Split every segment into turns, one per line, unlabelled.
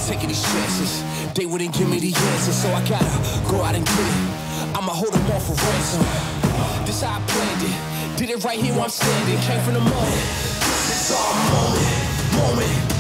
taking these chances. They wouldn't give me the answer, so I gotta go out and get it. I'ma hold them off for ransom. This how I planned it. Did it right here where I'm standing. Came from the mud. This is our moment.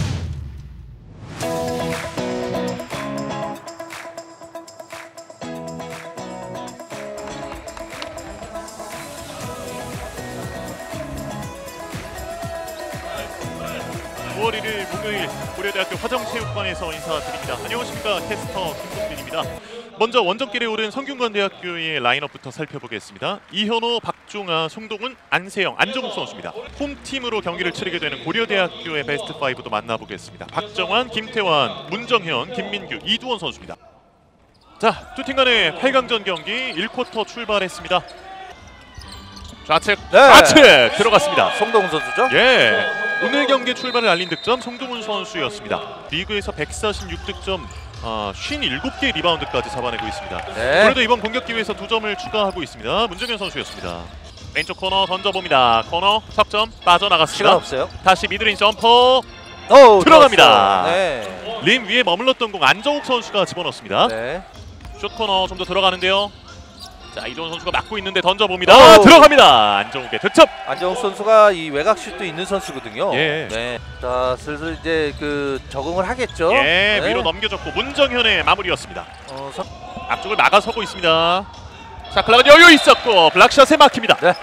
목요일 고려대학교 화정체육관에서 인사드립니다. 안녕하십니까, 캐스터 김동빈입니다. 먼저 원정길에 오른 성균관대학교의 라인업부터 살펴보겠습니다. 이현호, 박종아, 송동훈, 안세영, 안정욱 선수입니다. 홈팀으로 경기를 치르게 되는 고려대학교의 베스트 5도 만나보겠습니다. 박정환, 김태환, 문정현, 김민규, 이두원 선수입니다. 자, 두 팀 간의 8강전 경기 1쿼터 출발했습니다. 좌측, 좌측 들어갔습니다.
송동훈 선수죠?
예. 오늘 경기 출발을 알린 득점 송동훈 선수였습니다. 리그에서 146득점, 57개의 리바운드까지 잡아내고 있습니다.
네.
그래도 이번 공격 기회에서 2점을 추가하고 있습니다. 문정현 선수였습니다. 왼쪽 코너 던져봅니다. 코너 석점 빠져나갔습니다.
시간 없어요.
다시 미드레인지 점퍼 들어갑니다.
네.
림 위에 머물렀던 공 안정욱 선수가 집어넣습니다.
네.
숏 코너 좀 더 들어가는데요. 자, 이동훈 선수가 막고 있는데 던져봅니다. 들어갑니다. 안정욱의 득점.
안정욱 선수가 이 외곽슛도 있는 선수거든요.
예.
네. 자, 슬슬 이제 그 적응을 하겠죠.
예,
네.
위로 넘겨줬고 문정현의 마무리였습니다. 앞쪽을 막아서고 있습니다. 샤클락은 여유 있었고 블락샷에 막힙니다.
네.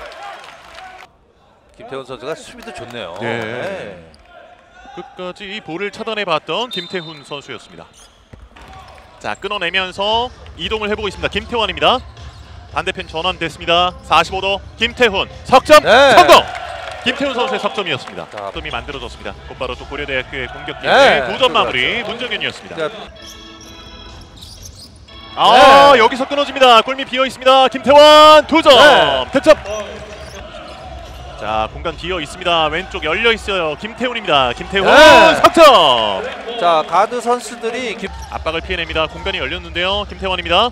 김태훈 선수가 수비도 좋네요.
예.
네.
끝까지 이 볼을 차단해봤던 김태훈 선수였습니다. 자, 끊어내면서 이동을 해보고 있습니다. 김태환입니다. 반대편 전환됐습니다. 45도 김태훈 석점 성공! 김태훈 선수의 석점이었습니다. 석점이 만들어졌습니다. 곧바로 또 고려대학교의 공격 기회 2점 마무리 문정현이었습니다. 여기서 끊어집니다. 골밑 비어있습니다. 김태환 2점 득점! 자, 공간 비어 있습니다. 왼쪽 열려 있어요. 김태훈입니다. 김태훈 석점!
자, 가드 선수들이
압박을 피해냅니다. 공간이 열렸는데요. 김태환입니다.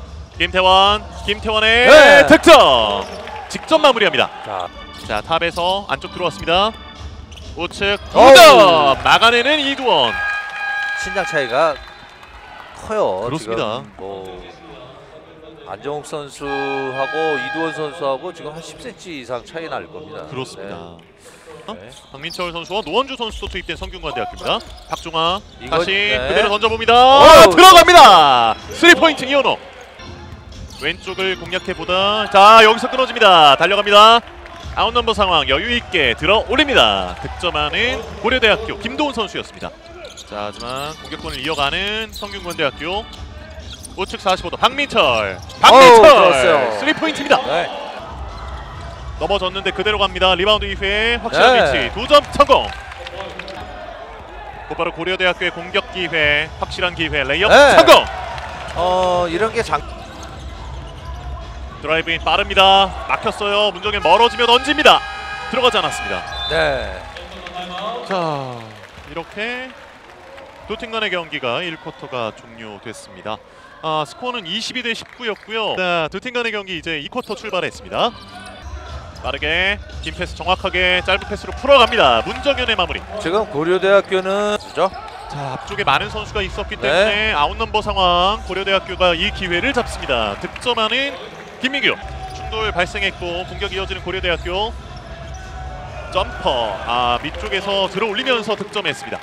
김태환의 득점! 직접 마무리합니다. 자, 탑에서 안쪽 들어왔습니다. 우측 2점! 막아내는 이두원.
신장 차이가 커요.
그렇습니다.
지금 뭐 안정욱 선수하고 이두원 선수하고 지금 한 10cm 이상 차이 날 겁니다.
그렇습니다.
네.
박민철 선수와 노원주 선수도 투입된 성균관대학교입니다. 박종아 다시
네.
그대로 던져봅니다. 들어갑니다. 3포인트 이현호. 왼쪽을 공략해보다 자, 여기서 끊어집니다. 달려갑니다. 아웃 넘버 상황 여유있게 들어 올립니다. 득점하는 고려대학교 김도훈 선수였습니다. 자, 하지만 공격권을 이어가는 성균관대학교 우측 45도 박민철 3포인트입니다.
네.
넘어졌는데 그대로 갑니다. 리바운드 이후에 확실한 위치 2점 성공. 곧바로 고려대학교의 공격 기회, 확실한 기회 레이업 성공.
이런 게
드라이브인 빠릅니다. 막혔어요. 문정현 멀어지며 던집니다. 들어가지 않았습니다.
네.
자, 이렇게 두 팀 간의 경기가 1쿼터가 종료됐습니다. 스코어는 22대 19였고요. 자, 두 팀 간의 경기 이제 2쿼터 출발했습니다. 빠르게 긴 패스 정확하게 짧은 패스로 풀어갑니다. 문정현의 마무리.
지금 고려대학교는
자, 앞쪽에 많은 선수가 있었기 때문에 아웃 넘버 상황 고려대학교가 이 기회를 잡습니다. 득점하는 김민규. 충돌 발생했고 공격 이어지는 고려대학교. 점퍼 밑쪽에서 들어올리면서 득점했습니다.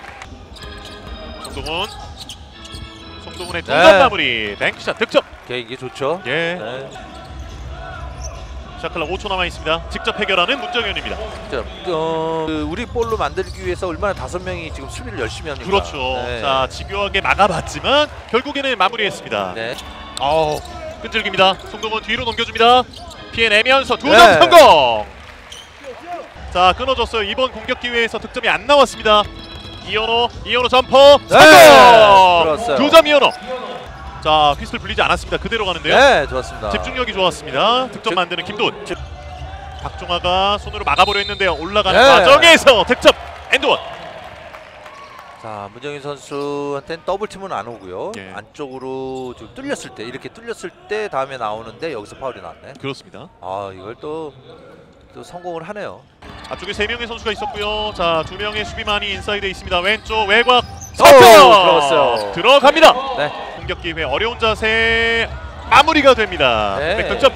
송동훈의 중간 마무리 뱅크샷 득점.
이게 좋죠.
예. 샤클락 5초 남아 있습니다. 직접 해결하는 문정현입니다.
우리 볼로 만들기 위해서 얼마나 5명이 지금 수비를 열심히 합니까?
그렇죠.
네.
자, 집요하게 막아봤지만 결국에는 마무리했습니다.
네.
끈질깁니다. 송동훈 뒤로 넘겨줍니다. 피해내면서 2점 성공. 자, 끊어졌어요. 이번 공격 기회에서 득점이 안 나왔습니다. 이현호 점퍼 성공! 2점 이현호. 자, 휘슬 불리지 않았습니다. 그대로 가는데요.
네, 좋았습니다.
집중력이 좋았습니다. 득점 만드는 김도훈. 박종아가 손으로 막아보려 했는데요. 올라가는 과정에서 득점 엔드원.
자, 문정현 선수한테는 더블팀은 안 오고요.
예.
안쪽으로 좀 뚫렸을 때, 이렇게 뚫렸을 때 다음에 나오는데 여기서 파울이 났네.
그렇습니다.
이걸 또 성공을 하네요.
앞쪽에 3명의 선수가 있었고요. 자, 2명의 수비만이 인사이드에 있습니다. 왼쪽 외곽
들어갔어요.
들어갑니다.
네.
공격 기회 어려운 자세 마무리가 됩니다.
네.
득점.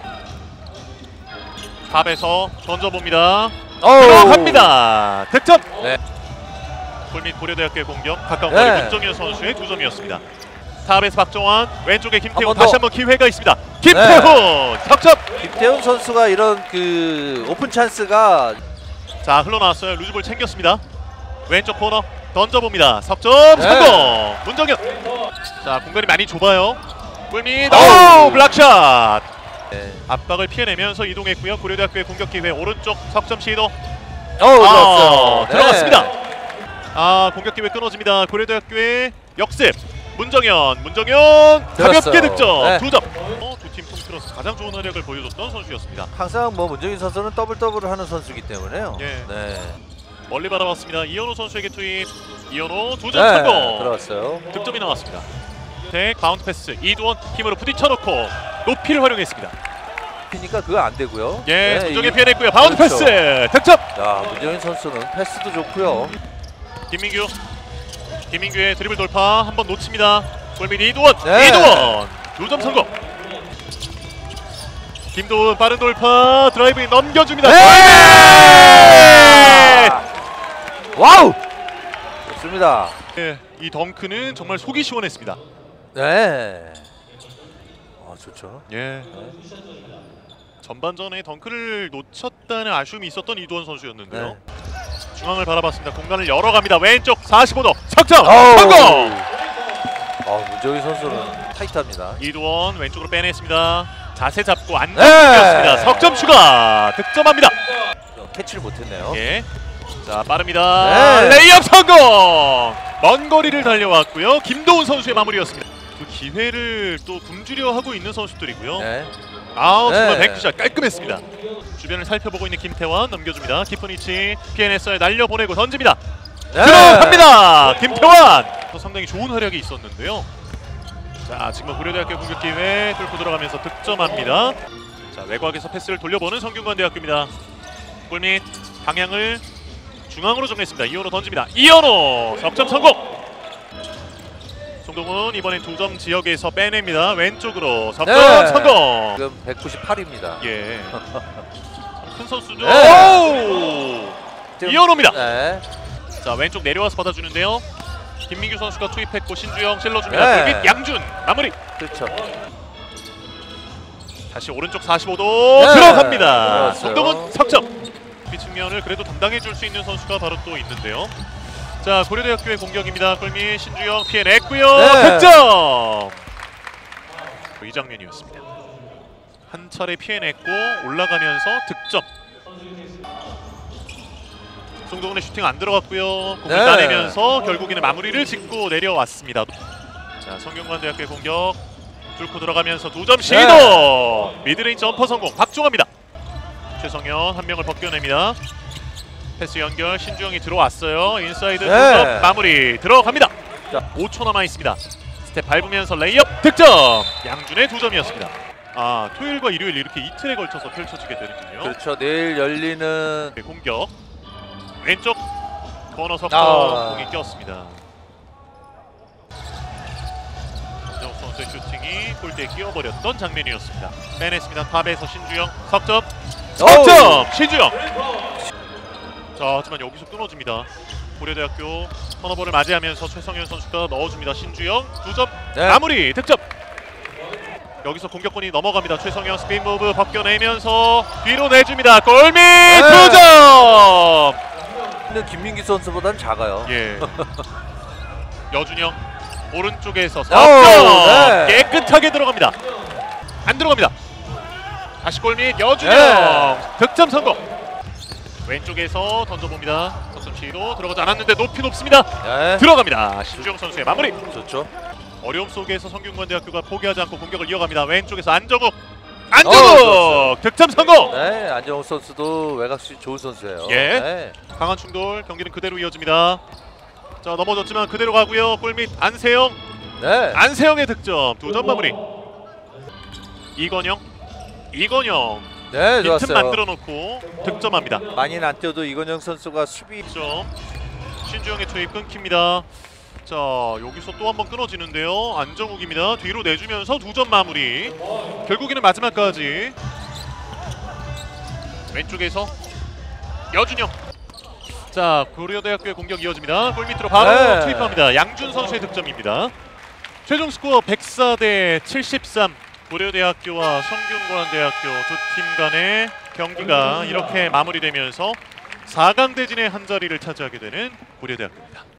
탑에서 던져봅니다. 들어갑니다. 득점.
네.
골밑 고려대학교의 공격 가까운
네.
거리 문정현 선수의 2점이었습니다. 탑에서 박정환, 왼쪽에 김태훈,
한번
다시
더.
한번 기회가 있습니다. 김태훈 석점.
김태훈 선수가 이런 그 오픈 찬스가
자, 흘러나왔어요. 루즈볼 챙겼습니다. 왼쪽 코너 던져봅니다. 석점 성공. 문정현. 자, 공간이 많이 좁아요. 골밑. 오, 블락샷.
네.
압박을 피해내면서 이동했고요. 고려대학교의 공격 기회 오른쪽 석점 시도.
들어갔어요.
들어갔습니다. 공격 기회 끊어집니다. 고려대학교의 역습. 문정현 가볍게
들어갔어요.
득점.
네.
2점. 두 팀 통틀어서 가장 좋은 활약을 보여줬던 선수였습니다.
항상 뭐 문정인 선수는 더블을 하는 선수이기 때문에요.
예.
네.
멀리 바라봤습니다. 이현호 선수에게 투입. 이현호 2점
네.
성공.
들어갔어요.
득점이 나왔습니다. 네, 바운드 패스. 이두원 힘으로 부딪혀놓고 높이를 활용했습니다.
그러니까 그거 안 되고요.
예,
네,
문정현
이게-
피해냈고요. 바운드
그렇죠.
패스. 득점.
자, 문정인 선수는 패스도 좋고요.
김민규의 드리블 돌파 한번 놓칩니다. 골밑 이두원.
네.
이두원 2점 성공. 김도훈 빠른 돌파 드라이브인 넘겨줍니다.
네. 와우! 좋습니다.
네, 이 덩크는 정말 속이 시원했습니다.
네. 좋죠.
예. 전반전에 덩크를 놓쳤다는 아쉬움이 있었던 이두원 선수였는데요.
네.
중앙을 바라봤습니다. 공간을 열어갑니다. 왼쪽 45도 석점 성공.
문정인 선수는 타이트합니다.
이두원 왼쪽으로 빼냈습니다. 자세 잡고 안
네.
넘겼습니다. 석점 추가 득점합니다.
캐치를 못했네요.
예. 자, 빠릅니다.
네.
레이업 성공. 먼 거리를 달려왔고요. 김도훈 선수의 마무리였습니다. 그 기회를 또 굶주려 하고 있는 선수들이고요.
네.
정말
네.
뱅크샷 깔끔했습니다. 주변을 살펴보고 있는 김태환 넘겨줍니다. 깊은 위치 피해냈어요. 날려보내고 던집니다.
네.
들어갑니다. 김태환. 상당히 좋은 활약이 있었는데요. 자, 지금 고려대학교 공격 기회 뚫고 들어가면서 득점합니다. 자, 외곽에서 패스를 돌려보는 성균관대학교입니다. 골밑 방향을 중앙으로 정했습니다. 이현호 던집니다. 이현호 석점 성공. 송동훈 이번엔 2점 지역에서 빼냅니다. 왼쪽으로 석점
네.
성공.
지금 198입니다.
예. 큰 선수죠.
네.
오! 이현호입니다.
네.
자, 왼쪽 내려와서 받아주는데요. 김민규 선수가 투입했고 신주영 찔러줍니다.
네.
골밑 양준 마무리.
그렇죠.
다시 오른쪽 45도
네.
들어갑니다.
들어갔어요.
송동훈 석점. 이 측면을 그래도 담당해줄 수 있는 선수가 바로 또 있는데요. 자, 고려대학교의 공격입니다. 골밑 신주영 피해냈고요.
네.
득점. 이 장면이었습니다. 한 차례 피해냈고 올라가면서 득점. 송동훈의 슈팅 안 들어갔고요. 공을
네.
따내면서 결국에는 마무리를 짓고 내려왔습니다. 자, 성균관대학교의 공격 뚫고 들어가면서 2점 시도.
네.
미드레인지 점퍼 성공. 박종합니다. 최성현 한 명을 벗겨냅니다. 패스 연결 신주영이 들어왔어요. 인사이드
네.
2점 마무리 들어갑니다.
자.
5초 남아 있습니다. 스텝 밟으면서 레이업 득점. 양준의 2점이었습니다. 토요일과 일요일 이렇게 이틀에 걸쳐서 펼쳐지게 되는군요.
그렇죠. 내일 열리는
네, 공격 왼쪽 코너 석점 공이 꼈습니다. 정욱 선수의 슈팅이 골대에 끼어버렸던 장면이었습니다. 빼냈습니다. 탑에서 신주영 석점 신주영. 자, 하지만 여기서 끊어집니다. 고려대학교 턴오버를 맞이하면서 최성현 선수가 넣어줍니다. 신주영 2점
네.
마무리 득점. 여기서 공격권이 넘어갑니다. 최성현 스피인 무브 벗겨내면서 뒤로 내줍니다. 골밑 2점.
근데 김민기 선수보다는 작아요.
예. 여준영 오른쪽에서
오,
석점
네.
깨끗하게 들어갑니다. 안 들어갑니다. 다시 골밑 여준영
네.
득점 성공. 왼쪽에서 던져봅니다. 석점 시도 들어가지 않았는데 높이 높습니다.
네.
들어갑니다. 신주영 선수의 마무리.
좋죠.
어려움 속에서 성균관대학교가 포기하지 않고 공격을 이어갑니다. 왼쪽에서 안정욱 득점 성공.
네, 안정욱 선수도 외곽슛 좋은 선수예요.
예.
네.
강한 충돌 경기는 그대로 이어집니다. 자, 넘어졌지만 그대로 가고요. 골밑 안세영
네.
안세영의 득점 2점 마무리. 이건영
네,
빈틈
좋았어요.
만들어 놓고 득점합니다.
많이는 안 뛰어도 이건영 선수가 수비
득점. 신주영의 투입 끊깁니다. 자, 여기서 또 한 번 끊어지는데요. 안정욱입니다. 뒤로 내주면서 2점 마무리. 결국에는 마지막까지 왼쪽에서 여준영. 자, 고려대학교의 공격 이어집니다. 골 밑으로 바로
네.
투입합니다. 양준 선수의 득점입니다. 최종 스코어 104대 73. 고려대학교와 성균관대학교 두 팀 간의 경기가 이렇게 마무리되면서 4강 대진의 한 자리를 차지하게 되는 고려대학교입니다.